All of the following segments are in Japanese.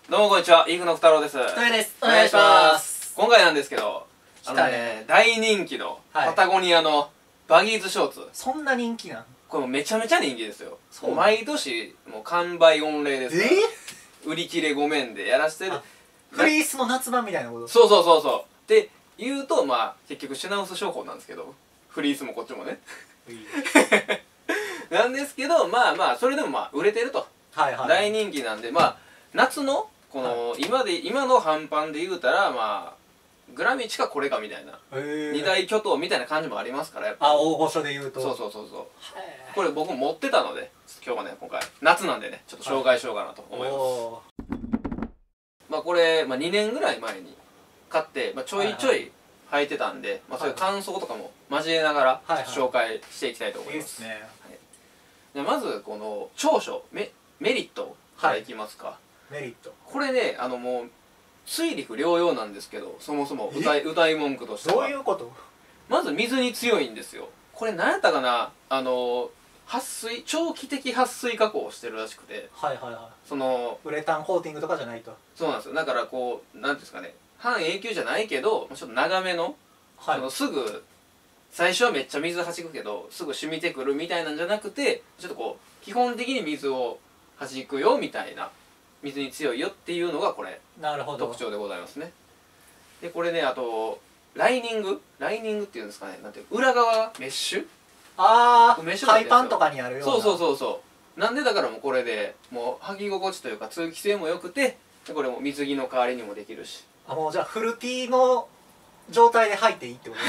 どうもこんにちは、イーグのふたろうです。 トヨです。お願いします。 今回なんですけど、 来たね。 大人気のパタゴニアのバギーズショーツ。 そんな人気なん？ これもうめちゃめちゃ人気ですよ。 そう毎年もう完売御礼ですから。売り切れごめんでやらしてる。 フリースの夏版みたいなこと？ そうそうそうそう。って言うと、まあ結局品薄商法なんですけど、フリースもこっちもね。なんですけど、まあまあそれでもまあ売れてると。 はいはい。 大人気なんで、まあ夏のこの、今の半パンで言うたら、まあグラミチかこれかみたいな二大巨頭みたいな感じもありますから、やっぱあ、大御所で言うと。 そうそうそうそう。これ僕も持ってたので、今日はね、今回夏なんでね、ちょっと紹介しようかなと思います。まあこれ、2年ぐらい前に買って、ちょいちょい履いてたんで、そういう感想とかも交えながら紹介していきたいと思います。じゃあまずこの長所メリットからいきますか。 メリット。 これね、もう水陸両用なんですけど、そもそも歌い文句としては。 どういうこと？ まず水に強いんですよ。これ何やったかな、長期的撥水加工をしてるらしくて、 はいはいはい。 そのウレタンコーティングとかじゃないと。 そうなんですよ。だからこう、なんていうんですかね、半永久じゃないけどちょっと長めの、すぐ最初はめっちゃ水はじくけどすぐ染みてくるみたいなんじゃなくて、ちょっとこう基本的に水をはじくよみたいな、水に強いよっていうのがこれ特徴でございますね。でこれね、あとライニングっていうんですかね、なんていう裏側メッシュ、 海パンとかにあるような。 そうそうそうそう。なんでだからもうこれでもう履き心地というか通気性も良くて、これも水着の代わりにもできるし。 もうじゃあフル T の状態で履いていいってこと？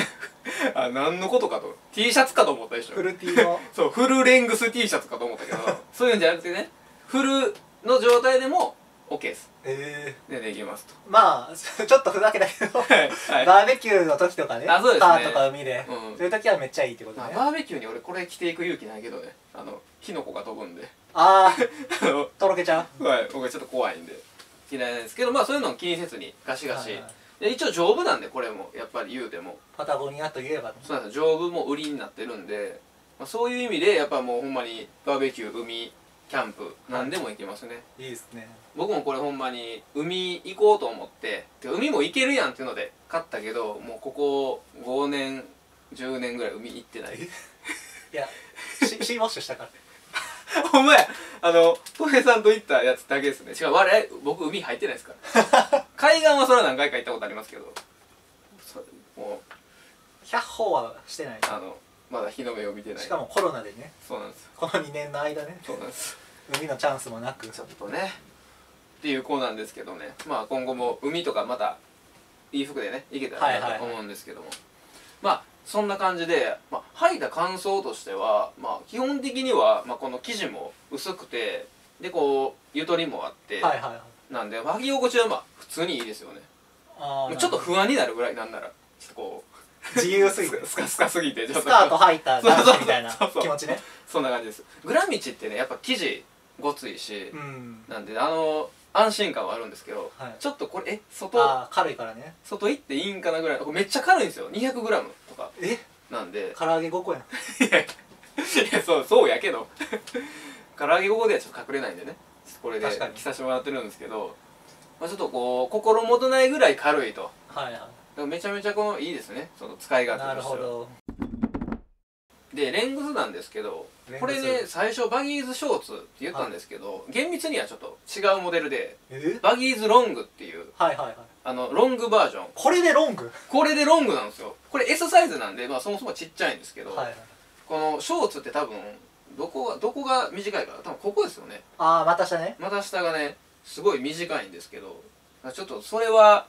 何のことかと T シャツかと思ったでしょ。 フル T のそう、フルレングス T シャツかと思ったけどそういうんじゃなくてね、フルの状態でも OK です。できますと。 まあちょっとふざけだけどバーベキューの時とかね、川とか海でそういう時はめっちゃいいってことね。 バーベキューに俺これ着ていく勇気ないけどね、火の粉が飛ぶんでとろけちゃう。 はい、僕はちょっと怖いんで着ないんですけど、そういうのを気にせずにガシガシで、一応丈夫なんで、これもやっぱり言うてもパタゴニアといえばね。 そうなんですよ。丈夫も売りになってるんで、そういう意味でやっぱもうほんまにバーベキュー、海、キャンプ何でも行けますね。 いいですね。 僕もこれほんまに海行こうと思って、海も行けるやんっていうので買ったけど、もうここ5年10年ぐらい海行ってない。いやシーウォッシュしたからほんまや、トヘさんと行ったやつだけですね。しかも僕海入ってないですから海岸はそれは何回か行ったことありますけど、もう 100歩はしてない。 まだ日の目を見てない。 しかもコロナでね。 そうなんですよ。 この2年の間ね。 そうなんです。 海のチャンスもなくちょっとねっていう子なんですけどね、今後も海とかまたいい服でね行けたらなと思うんですけども、そんな感じで、履いた感想としては、基本的には、この生地も薄くて、でこうゆとりもあって、なんで履き心地は普通にいいですよね。ちょっと不安になるぐらい、なんならちょっとこう自由すぎてスカスカすぎて、 スカート履いた男子みたいな気持ちね。 そんな感じです。グラミチってね、やっぱ生地ごついし、なんで安心感はあるんですけど、ちょっとこれ軽いからね。 外行っていいんかなぐらい。めっちゃ軽いんですよ。 200g とかなんで、 唐揚げ5個やん。いやそうやけど唐揚げ5個ではちょっと隠れないんでね、これで着させてもらってるんですけど、ちょっとこう心もとないぐらい軽いと。めちゃめちゃいいですね、その使い勝手としては。でレングスなんですけど、これね最初バギーズショーツって言ったんですけど、厳密にはちょっと違うモデルで、バギーズロングっていうロングバージョン。 これでロングなんですよ。これ S サイズなんで、そもそもちっちゃいんですけど、このショーツって多分どこが短いか、多分ここですよね。 股下ね。 股下がねすごい短いんですけど、ちょっとそれは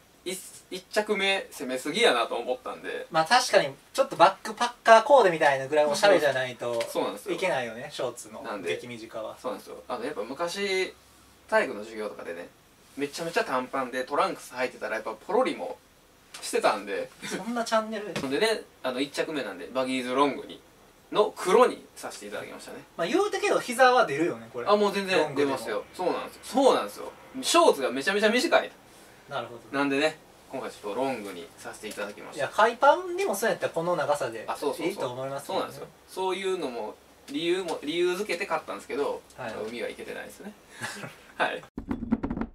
1着目攻めすぎやなと思ったんで、 確かにちょっとバックパッカーコーデみたいなぐらいおしゃれじゃないといけないよね、ショーツの激短は。 そうなんですよ。やっぱ昔体育の授業とかでね、めちゃめちゃ短パンでトランクス履いてたらやっぱポロリもしてたんでそんなチャンネルでね、1着目なんでバギーズロングの黒にさせていただきましたね。 言うてけど膝は出るよね、これ。 もう全然出ますよ。そうなんですよ。ショーツがめちゃめちゃ短い。 なるほど。 なんでね、今回ちょっとロングにさせていただきました。 いや、海パンにもそうやったらこの長さでいいと思います。 そうなんですよ。そういうのも理由付けて買ったんですけど、海は行けてないですね。はい。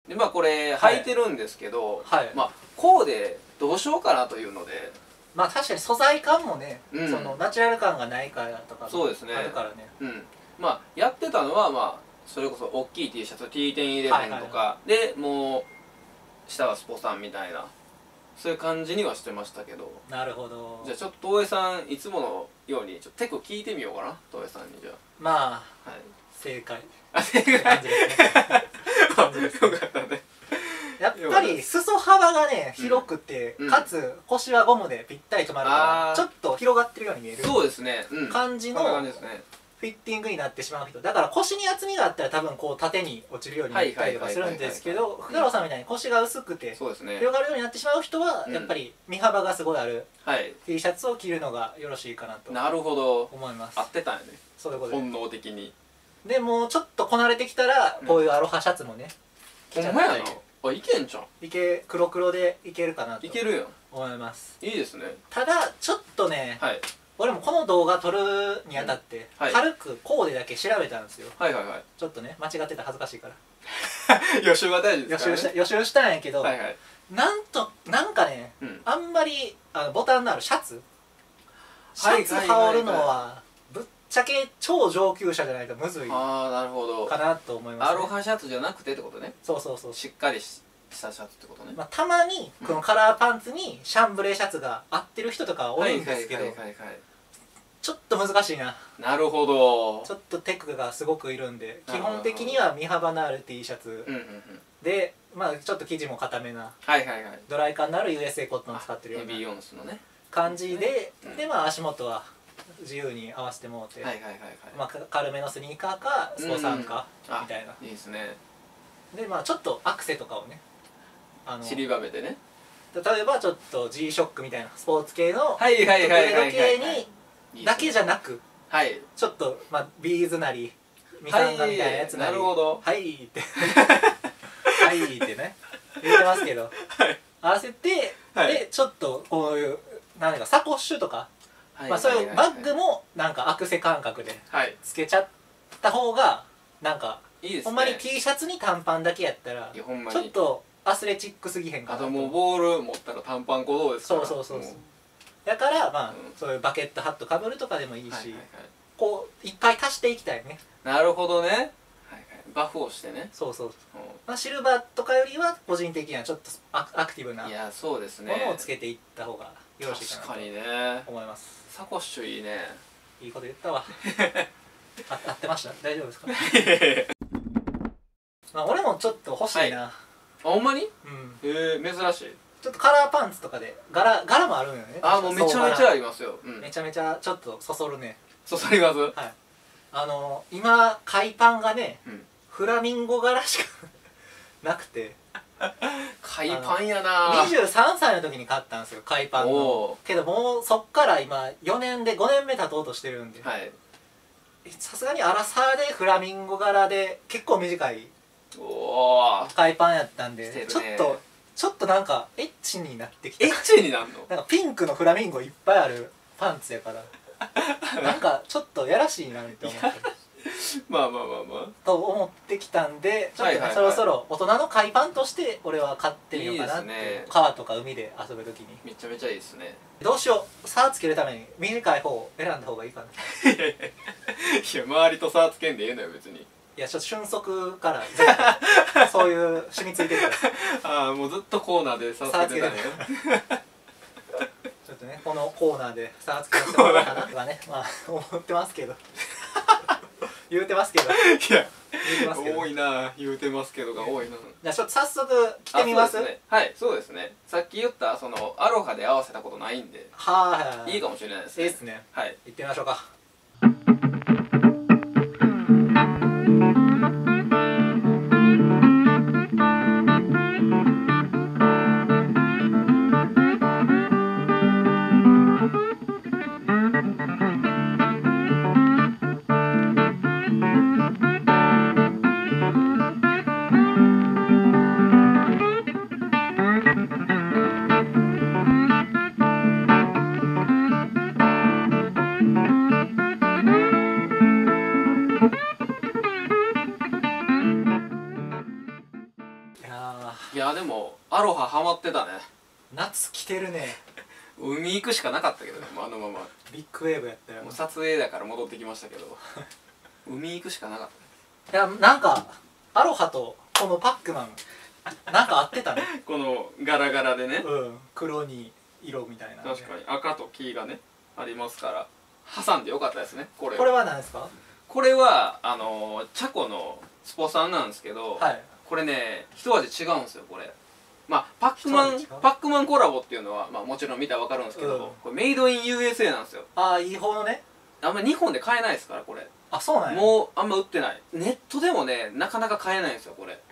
でまあこれ履いてるんですけど、まあコーデどうしようかなというので、 まあ確かに素材感もね、そのナチュラル感がないからとかそうですねあるからね。 まあやってたのはまあそれこそ大きい T シャツ T1011 とかでもう下はスポさんみたいなそういう感じにはしてましたけど。 なるほど。 じゃあちょっと東映さんいつものようにちょっとテク聞いてみようかな、東映さんに。じゃあまあ、正解。 正解感じですね。よかったね。 やっぱり裾幅がね広くて、かつ腰はゴムでぴったり止まるからちょっと広がってるように見えるそうですね感じのフィッティングになってしまう人だから、腰に厚みがあったら多分こう縦に落ちるようになったりとかするんですけど、福太郎さんみたいに腰が薄くて広がるようになってしまう人はやっぱり身幅がすごいある T シャツを着るのがよろしいかなと思います。 合ってたんやね、 そういうことで本能的に。 でもうちょっとこなれてきたらこういうアロハシャツもねほんまやな、あ、いけんじゃん。 黒黒でいけるかなといけるやん、 思います。 いいですね。 ただちょっとね、俺もこの動画撮るにあたって軽くコーデだけ調べたんですよ。ちょっとね間違ってたら恥ずかしいから予習が大事ですからね。 予習したんやけど、なんかね、あんまりボタンのあるシャツ羽織るのはぶっちゃけ超上級者じゃないとむずいかなと思います。 アロハシャツじゃなくてってことね。 そうしっかりしたシャツってことね。 まあたまにこのカラーパンツにシャンブレーシャツが合ってる人とかは多いんですけど、ちょっと難しいな。 なるほど。 ちょっとテクがすごくいるんで、基本的には身幅のある T シャツで、まあちょっと生地も固めなドライ感のある USA コットンを使ってるような感じで、でまあ足元は自由に合わせてもうて、まあ軽めのスニーカーかスポサンかみたいな。 いいですね。 でまあちょっとアクセとかをね散りばめてね、 例えばちょっと G ショックみたいなスポーツ系の時計にだけじゃなく、ちょっとまあビーズなりミサンガみたいなやつなり、はいってはいってね言ってますけど、合わせてでちょっとこういう何かサコッシュとか、まあそういうバッグもなんかアクセ感覚でつけちゃった方がなんかほんまに T シャツに短パンだけやったらちょっとアスレチックすぎへんかなと。 あともうボール持ったら短パン小僧ですから。 そうだからまあそういうバケットハットかぶるとかでもいいし、こういっぱい足していきたいね。 なるほどね。バフをしてね。 まあシルバーとかよりは個人的にはちょっとアクティブなものをつけていった方がよろしいかなと思います。 サコッシュいいね。 いいこと言ったわ。合ってました？大丈夫ですか？まあ俺もちょっと欲しいな。 あ、ほんまに？珍しい。 ちょっとカラーパンツとかで柄もあるんよね。 あ、もうめちゃめちゃありますよ。 めちゃめちゃちょっとそそるね。 そそります。 今海パンがねフラミンゴ柄しかなくて、 海パンやな。 23歳の時に買ったんですよ、海パンの。けどもうそっから今4年で5年目経とうとしてるんで、さすがにアラサーでフラミンゴ柄で結構短い海パンやったんで、ちょっとなんかエッチになってきた。 エッチになるの？ なんかピンクのフラミンゴいっぱいあるパンツやからなんかちょっとやらしいなって思ってまあと思ってきたんで、ちょっとねそろそろ大人の海パンとして俺は買ってみようかなって。川とか海で遊ぶ時にめちゃめちゃいいですね。 どうしよう、差つけるために短い方を選んだ方がいいかな。 いや周りと差つけんでええのよ別に。 いやちょっと俊足からそういう染みついてるから。 ああ、もうずっとコーナーで差つけてたね。 ちょっとねこのコーナーで差つけてもらおうかなとかね、まあ思ってますけど言うてますけど。いや多いな、言うてますけどが多いな。 じゃあちょっと早速着てみます。 はい、そうですね。さっき言ったそのアロハで合わせたことないんでいいかもしれないですね。 いいですね。はい、行ってみましょうか。 いやでもアロハハマってたね。 夏来てるね。 海行くしかなかったけどね、あのままビッグウェーブやったよ。 もう撮影だから戻ってきましたけど海行くしかなかった。いやなんかアロハとこのパックマンなんか合ってたねこのガラガラでね、 黒に色みたいな。 確かに赤と黄がねありますから挟んでよかったですね。これは何ですか？これはチャコのスポさんなんですけど、これね一味違うんですよ。これまあパックマンコラボっていうのは、まあ、もちろん見たら分かるんですけど、これメイドイン USA なんですよ。 ああいい方のね。 あんま日本で買えないですからこれ。 あ、そうなんや。 もうあんま売ってない。ネットでもねなかなか買えないんですよこれ。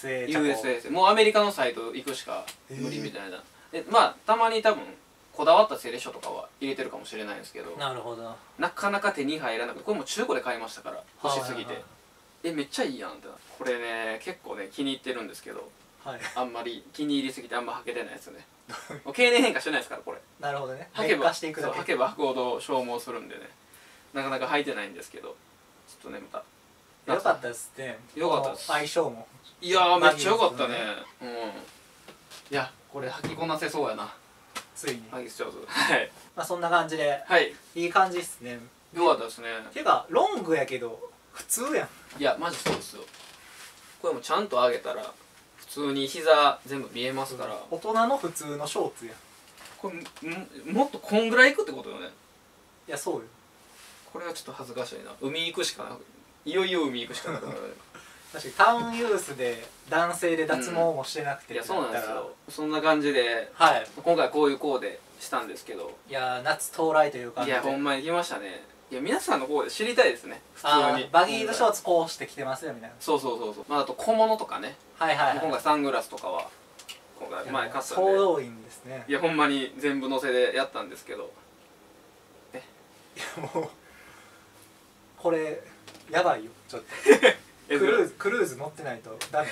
USA もうアメリカのサイト行くしか無理みたいな。まあたまに多分こだわったセレショとかは入れてるかもしれないんですけど、 なるほど、 なかなか手に入らなくて、これも中古で買いましたから欲しすぎて、めっちゃいいやんってな。これね結構ね気に入ってるんですけど、あんまり気に入りすぎてあんま履けてないですよね経年変化してないですからこれ。 なるほどね。 履けば履けば履くほど消耗するんでね、なかなか履いてないんですけど、ちょっとねまたよかったですね。よかったです。相性もいやーめっちゃよかったね。いやこれ履きこなせそうやな、 ついに。 はい、上手。はい。 まあそんな感じで、いい感じっすね。 よかったですね。 ていうかロングやけど普通やん。 いやマジそうですよ。これもちゃんと上げたら普通に膝全部見えますから。 大人の普通のショーツやん。 これもっとこんぐらいいくってことよね。 いやそうよ。 これはちょっと恥ずかしいな。海行くしかなく、いよいよ海行くしかなくなる。 確かにタウンユースで男性で脱毛もしてなくて、 いやそうなんですよ。そんな感じで、今回こういうコーデしたんですけど、 いや夏到来という感じで、 いやほんまに来ましたね。いや皆さんのコーデ知りたいですね。普通にバギーズショーツこうして着てますよみたいな。 そうまああと小物とかね、今回サングラスとかは今回前買ったんで、 総動員ですね。 いやほんまに全部載せでやったんですけどね。いやもうこれやばいよちょっとクルーズ乗ってないとダメ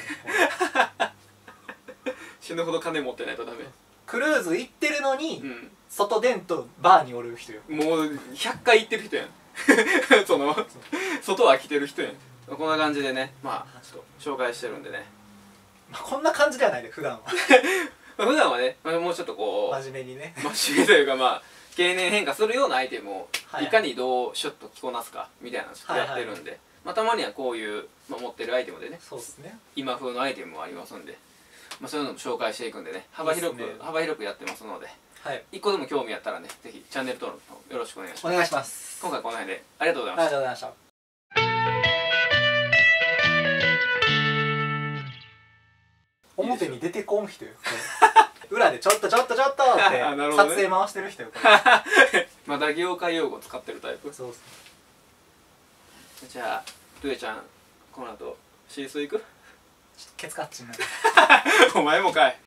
死ぬほど金持ってないとダメ。 クルーズ行ってるのに、外出んとバーにおる人よ。 もう100回行ってる人やんその外は来てる人やん。こんな感じでね、まあちょっと紹介してるんでね、 こんな感じではないで普段は普段はねもうちょっとこう真面目にね、 真面目というかまあ経年変化するようなアイテムをいかにどうシュッと着こなすかみたいなのちょっとやってるんで、たまにはこういう持ってるアイテムでね、今風のアイテムもありますんで、そういうのも紹介していくんでね、幅広くやってますので、一個でも興味あったらねぜひチャンネル登録よろしくお願いします。 お願いします。 今回この辺でありがとうございました。 ありがとうございました。表に出てこん人よ裏でちょっとって撮影回してる人よまだ業界用語使ってるタイプ。 そうじゃあルエちゃんこの後シースー行く？ ちょっとケツカッチになるお前もかい。